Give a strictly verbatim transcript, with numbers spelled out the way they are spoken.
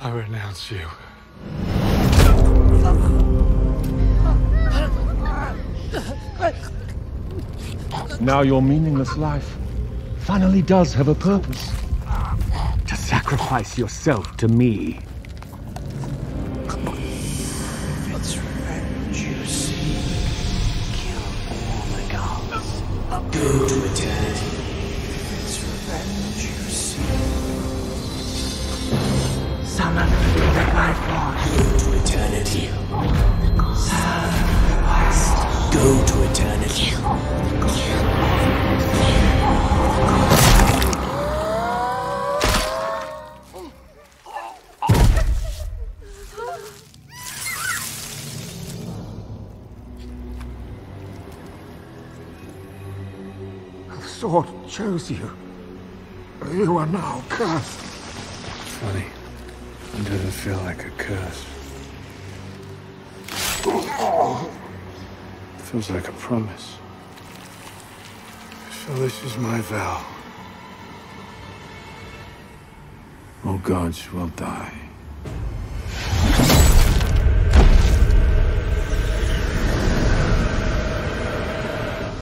I renounce you. Now your meaningless life finally does have a purpose. To sacrifice yourself to me. If it's revenge you seek, kill all the gods. Go to eternity. If it's revenge you seek, summon the life force. Go to eternity. Sacrifice. Go to eternity. The sword chose you. You are now cursed. Funny. It doesn't feel like a curse. It feels like a promise. So this is my vow. All gods will die.